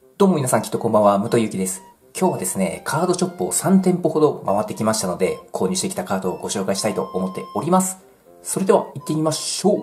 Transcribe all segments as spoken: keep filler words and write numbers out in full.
どうも皆さんきっとこんばんは、武藤ゆきです。今日はですね、カードショップをさん店舗ほど回ってきましたので、購入してきたカードをご紹介したいと思っております。それでは行ってみましょう。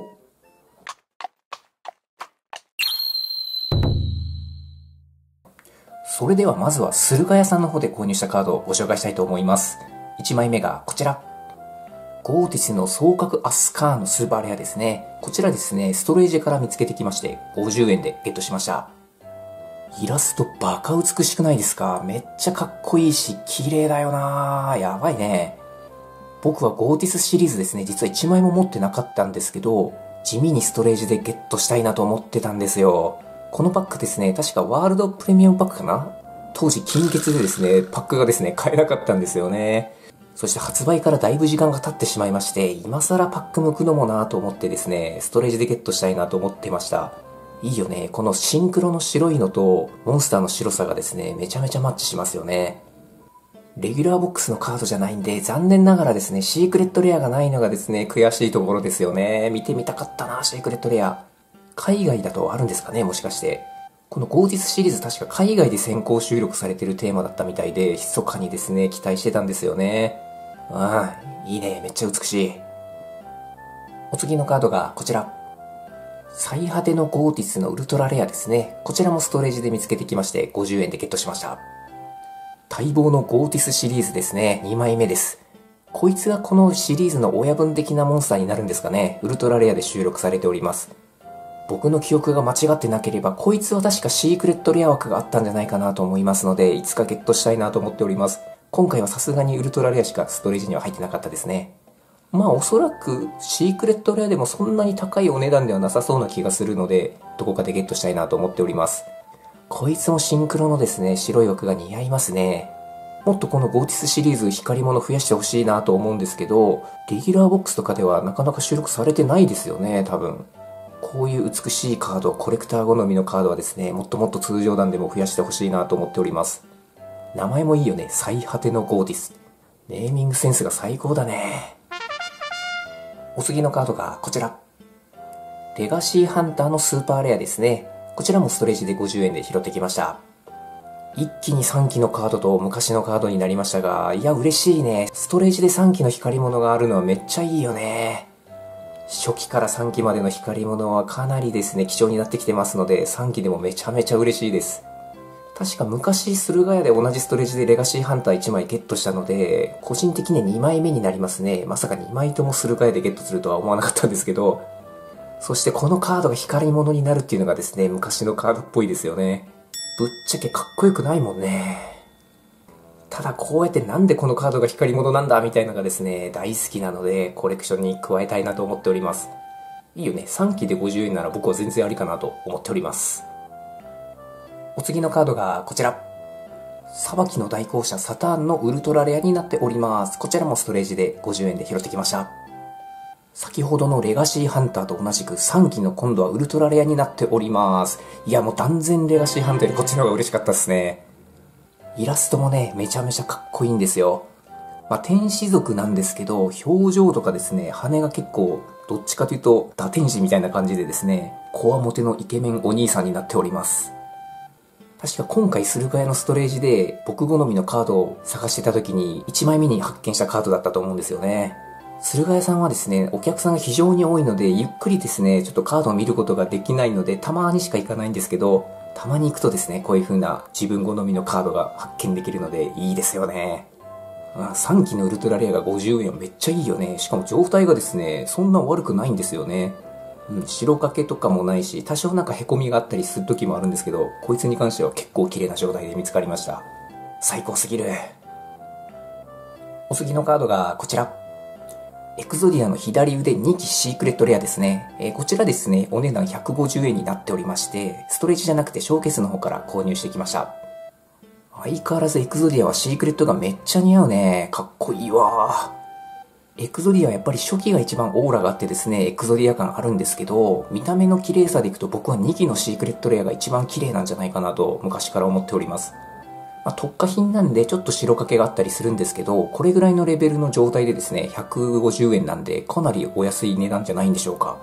それではまずは駿河屋さんの方で購入したカードをご紹介したいと思います。いちまいめがこちら。ゴーティスの双角アスカーのスーパーレアですね。こちらですね、ストレージから見つけてきまして、ごじゅうえんでゲットしました。イラストバカ美しくないですか？めっちゃかっこいいし、綺麗だよなぁ。やばいね。僕はゴーティスシリーズですね、実はいちまいも持ってなかったんですけど、地味にストレージでゲットしたいなと思ってたんですよ。このパックですね、確かワールドプレミアムパックかな？当時金欠でですね、パックがですね、買えなかったんですよね。そして発売からだいぶ時間が経ってしまいまして、今更パック剥くのもなぁと思ってですね、ストレージでゲットしたいなと思ってました。いいよね。このシンクロの白いのとモンスターの白さがですね、めちゃめちゃマッチしますよね。レギュラーボックスのカードじゃないんで、残念ながらですね、シークレットレアがないのがですね、悔しいところですよね。見てみたかったな、シークレットレア。海外だとあるんですかね、もしかして。このゴーティスシリーズ確か海外で先行収録されてるテーマだったみたいで、密かにですね、期待してたんですよね。ああ、いいね、めっちゃ美しい。お次のカードがこちら。最果てのゴーティスのウルトラレアですね。こちらもストレージで見つけてきまして、ごじゅうえんでゲットしました。待望のゴーティスシリーズですね。にまいめです。こいつがこのシリーズの親分的なモンスターになるんですかね。ウルトラレアで収録されております。僕の記憶が間違ってなければ、こいつは確かシークレットレア枠があったんじゃないかなと思いますので、いつかゲットしたいなと思っております。今回はさすがにウルトラレアしかストレージには入ってなかったですね。まあおそらくシークレットレアでもそんなに高いお値段ではなさそうな気がするので、どこかでゲットしたいなと思っております。こいつもシンクロのですね、白い枠が似合いますね。もっとこのゴーティスシリーズ光り物増やしてほしいなと思うんですけど、レギュラーボックスとかではなかなか収録されてないですよね、多分。こういう美しいカード、コレクター好みのカードはですね、もっともっと通常弾でも増やしてほしいなと思っております。名前もいいよね、最果てのゴーティス。ネーミングセンスが最高だね。お次のカードがこちら。レガシーハンターのスーパーレアですね。こちらもストレージでごじゅうえんで拾ってきました。一気にさんきのカードと昔のカードになりましたが、いや嬉しいね。ストレージでさんきの光り物があるのはめっちゃいいよね。初期からさんきまでの光り物はかなりですね、貴重になってきてますので、さんきでもめちゃめちゃ嬉しいです。確か昔駿河屋で同じストレージでレガシーハンターいちまいゲットしたので、個人的にはにまいめになりますね。まさかにまいとも駿河屋でゲットするとは思わなかったんですけど、そしてこのカードが光り物になるっていうのがですね、昔のカードっぽいですよね。ぶっちゃけかっこよくないもんね。ただこうやってなんでこのカードが光り物なんだみたいなのがですね、大好きなのでコレクションに加えたいなと思っております。いいよね。さんきでごじゅうえんなら僕は全然ありかなと思っております。お次のカードがこちら。裁きの代行者サターンのウルトラレアになっております。こちらもストレージでごじゅうえんで拾ってきました。先ほどのレガシーハンターと同じくさんきの今度はウルトラレアになっております。いやもう断然レガシーハンターよりこっちの方が嬉しかったですね。イラストもね、めちゃめちゃかっこいいんですよ。まあ天使族なんですけど、表情とかですね、羽が結構どっちかというと打天使みたいな感じでですね、こわもてのイケメンお兄さんになっております。確か今回駿河屋のストレージで僕好みのカードを探してた時にいちまいめに発見したカードだったと思うんですよね。駿河屋さんはですね、お客さんが非常に多いのでゆっくりですね、ちょっとカードを見ることができないのでたまにしか行かないんですけど、たまに行くとですね、こういう風な自分好みのカードが発見できるのでいいですよね。さんきのウルトラレアがごじゅうえんめっちゃいいよね。しかも状態がですね、そんな悪くないんですよね。うん、白掛けとかもないし、多少なんか凹みがあったりする時もあるんですけど、こいつに関しては結構綺麗な状態で見つかりました。最高すぎる。お次のカードがこちら。エクゾディアの左腕にきシークレットレアですね。えー、こちらですね、お値段ひゃくごじゅうえんになっておりまして、ストレージじゃなくてショーケースの方から購入してきました。相変わらずエクゾディアはシークレットがめっちゃ似合うね。かっこいいわ。エクゾディアはやっぱり初期が一番オーラがあってですね、エクゾディア感あるんですけど、見た目の綺麗さでいくと僕はにきのシークレットレアが一番綺麗なんじゃないかなと昔から思っております。まあ、特価品なんでちょっと白掛けがあったりするんですけど、これぐらいのレベルの状態でですね、ひゃくごじゅうえんなんでかなりお安い値段じゃないんでしょうか。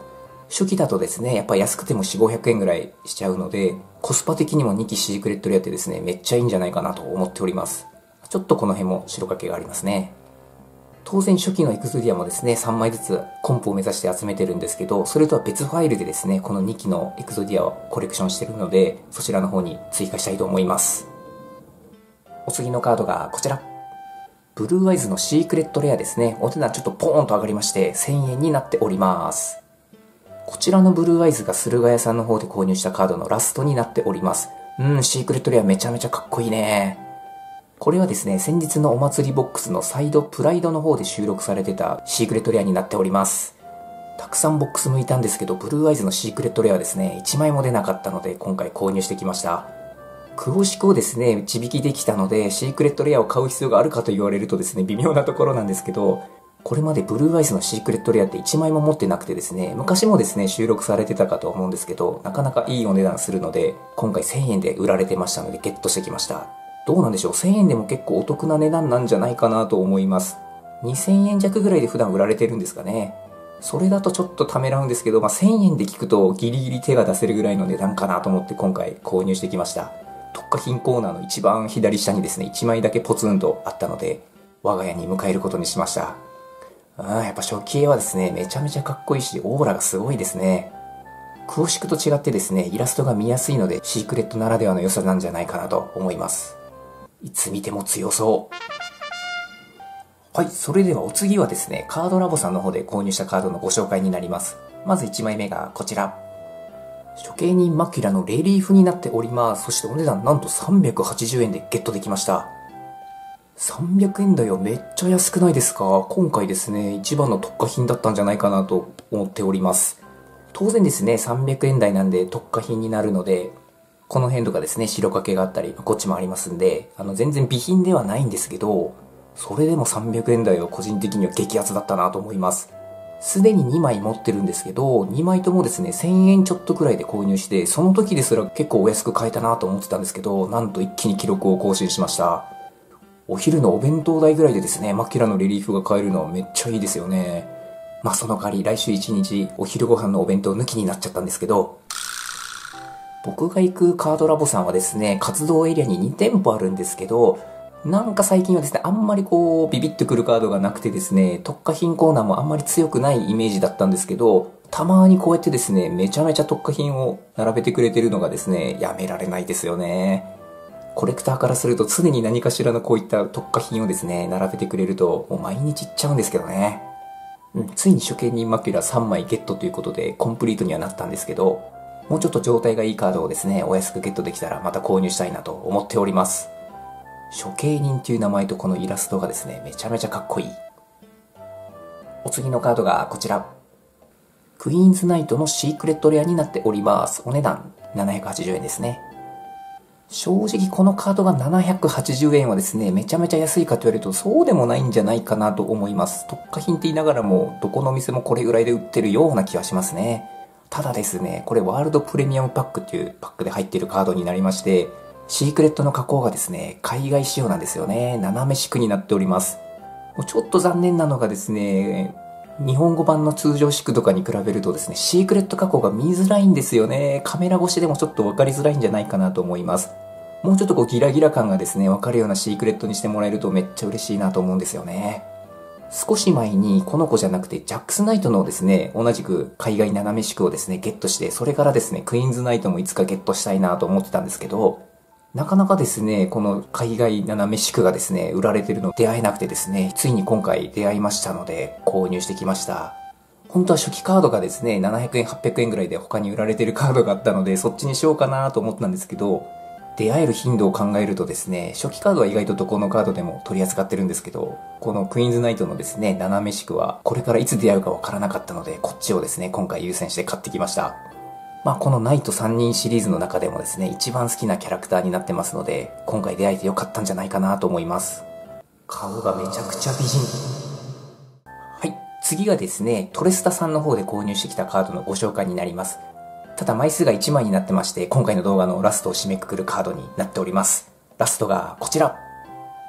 初期だとですね、やっぱ安くてもよん、ごひゃくえんぐらいしちゃうので、コスパ的にもにきシークレットレアってですね、めっちゃいいんじゃないかなと思っております。ちょっとこの辺も白掛けがありますね。当然初期のエクゾディアもですね、さんまいずつコンプを目指して集めてるんですけど、それとは別ファイルでですね、このにきのエクゾディアをコレクションしてるので、そちらの方に追加したいと思います。お次のカードがこちら。ブルーアイズのシークレットレアですね。お値段ちょっとポーンと上がりまして、せんえんになっております。こちらのブルーアイズが駿河屋さんの方で購入したカードのラストになっております。うん、シークレットレアめちゃめちゃかっこいいね。これはですね、先日のお祭りボックスのサイドプライドの方で収録されてたシークレットレアになっております。たくさんボックス向いたんですけど、ブルーアイズのシークレットレアはですね、いちまいも出なかったので今回購入してきました。詳しくをですね、値引きできたので、シークレットレアを買う必要があるかと言われるとですね、微妙なところなんですけど、これまでブルーアイズのシークレットレアっていちまいも持ってなくてですね、昔もですね、収録されてたかと思うんですけど、なかなかいいお値段するので、今回せんえんで売られてましたのでゲットしてきました。どうなんでしょう、せんえんでも結構お得な値段なんじゃないかなと思います。にせんえん弱ぐらいで普段売られてるんですかね。それだとちょっとためらうんですけど、まあ、せんえんで聞くとギリギリ手が出せるぐらいの値段かなと思って今回購入してきました。特価品コーナーの一番左下にですね、いちまいだけポツンとあったので、我が家に迎えることにしました。ああ、やっぱ初期絵はですね、めちゃめちゃかっこいいし、オーラがすごいですね。クオシクと違ってですね、イラストが見やすいので、シークレットならではの良さなんじゃないかなと思います。いつ見ても強そう。はい、それではお次はですね、カードラボさんの方で購入したカードのご紹介になります。まずいちまいめがこちら。処刑人マキュラのレリーフになっております。そしてお値段なんとさんびゃくはちじゅうえんでゲットできました。さんびゃくえん台はめっちゃ安くないですか？今回ですね、一番の特価品だったんじゃないかなと思っております。当然ですね、さんびゃくえん台なんで特価品になるので、この辺とかですね、白掛けがあったり、こっちもありますんで、あの全然備品ではないんですけど、それでもさんびゃくえん台は個人的には激アツだったなと思います。すでににまい持ってるんですけど、にまいともですね、せんえんちょっとくらいで購入して、その時ですら結構お安く買えたなと思ってたんですけど、なんと一気に記録を更新しました。お昼のお弁当代ぐらいでですね、マキュラのレリーフが買えるのはめっちゃいいですよね。まあその代わり来週いちにちお昼ご飯のお弁当抜きになっちゃったんですけど、僕が行くカードラボさんはですね、活動エリアににてんぽあるんですけど、なんか最近はですね、あんまりこう、ビビッとくるカードがなくてですね、特価品コーナーもあんまり強くないイメージだったんですけど、たまにこうやってですね、めちゃめちゃ特価品を並べてくれてるのがですね、やめられないですよね。コレクターからすると常に何かしらのこういった特価品をですね、並べてくれると、もう毎日いっちゃうんですけどね。うん、ついに処刑人マキュラさんまいゲットということで、コンプリートにはなったんですけど、もうちょっと状態がいいカードをですね、お安くゲットできたらまた購入したいなと思っております。処刑人っていう名前とこのイラストがですね、めちゃめちゃかっこいい。お次のカードがこちら。クイーンズナイトのシークレットレアになっております。お値段ななひゃくはちじゅうえんですね。正直このカードがななひゃくはちじゅうえんはですね、めちゃめちゃ安いかと言われるとそうでもないんじゃないかなと思います。特価品って言いながらも、どこの店もこれぐらいで売ってるような気はしますね。ただですね、これワールドプレミアムパックっていうパックで入っているカードになりまして、シークレットの加工がですね、海外仕様なんですよね。斜め四駆になっております。ちょっと残念なのがですね、日本語版の通常四駆とかに比べるとですね、シークレット加工が見づらいんですよね。カメラ越しでもちょっと分かりづらいんじゃないかなと思います。もうちょっとこうギラギラ感がですね、分かるようなシークレットにしてもらえるとめっちゃ嬉しいなと思うんですよね。少し前にこの子じゃなくてジャックスナイトのですね、同じく海外斜め四駆をですね、ゲットして、それからですね、クイーンズナイトもいつかゲットしたいなと思ってたんですけど、なかなかですね、この海外斜め四駆がですね、売られてるの出会えなくてですね、ついに今回出会いましたので、購入してきました。本当は初期カードがですね、ななひゃくえん、はっぴゃくえんぐらいで他に売られてるカードがあったので、そっちにしようかなと思ったんですけど、出会える頻度を考えるとですね、初期カードは意外とどこのカードでも取り扱ってるんですけど、このクイーンズナイトのですね、斜め四駆は、これからいつ出会うかわからなかったので、こっちをですね、今回優先して買ってきました。まあこのナイトさんにんシリーズの中でもですね、一番好きなキャラクターになってますので、今回出会えてよかったんじゃないかなと思います。顔がめちゃくちゃ美人。はい、次がですね、トレスタさんの方で購入してきたカードのご紹介になります。ただ枚数がいちまいになってまして、今回の動画のラストを締めくくるカードになっております。ラストがこちら。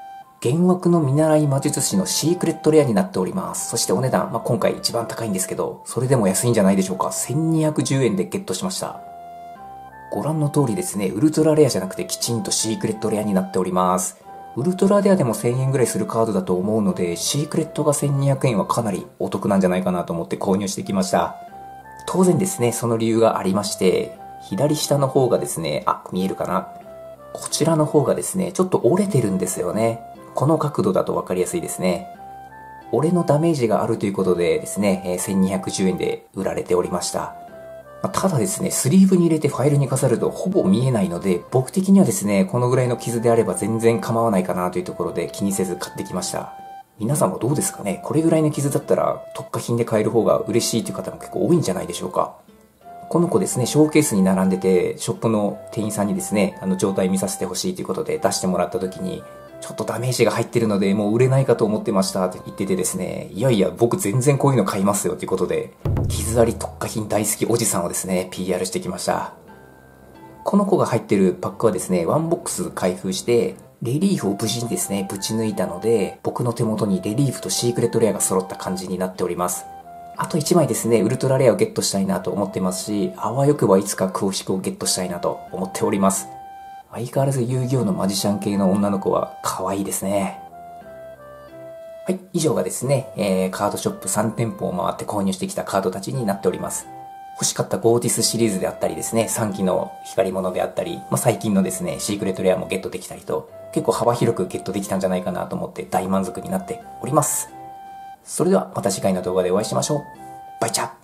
幻惑の見習い魔術師のシークレットレアになっております。そしてお値段、まあ、今回一番高いんですけど、それでも安いんじゃないでしょうか。せんにひゃくじゅうえんでゲットしました。ご覧の通りですね、ウルトラレアじゃなくてきちんとシークレットレアになっております。ウルトラレアでもせんえんぐらいするカードだと思うので、シークレットがせんにひゃくえんはかなりお得なんじゃないかなと思って購入してきました。当然ですね、その理由がありまして、左下の方がですね、あ、見えるかな。こちらの方がですね、ちょっと折れてるんですよね。この角度だとわかりやすいですね。折れのダメージがあるということでですね、せんにひゃくじゅうえんで売られておりました。ただですね、スリーブに入れてファイルに飾るとほぼ見えないので、僕的にはですね、このぐらいの傷であれば全然構わないかなというところで気にせず買ってきました。皆さんもどうですかね？これぐらいの傷だったら特価品で買える方が嬉しいという方も結構多いんじゃないでしょうか。この子ですね、ショーケースに並んでて、ショップの店員さんにですね、あの状態見させてほしいということで出してもらった時に、ちょっとダメージが入ってるのでもう売れないかと思ってましたって言っててですね、いやいや僕全然こういうの買いますよということで、傷あり特価品大好きおじさんをですね、ピーアール してきました。この子が入ってるパックはですね、ワンボックス開封して、レリーフを無事にですね、ぶち抜いたので、僕の手元にレリーフとシークレットレアが揃った感じになっております。あといちまいですね、ウルトラレアをゲットしたいなと思ってますし、あわよくばいつか公式をゲットしたいなと思っております。相変わらず遊戯王のマジシャン系の女の子は可愛いですね。はい、以上がですね、えー、カードショップさんてんぽを回って購入してきたカードたちになっております。欲しかったゴーティスシリーズであったりですね、さんきの光り物であったり、まあ、最近のですね、シークレットレアもゲットできたりと、結構幅広くゲットできたんじゃないかなと思って大満足になっております。それではまた次回の動画でお会いしましょう。バイチャー。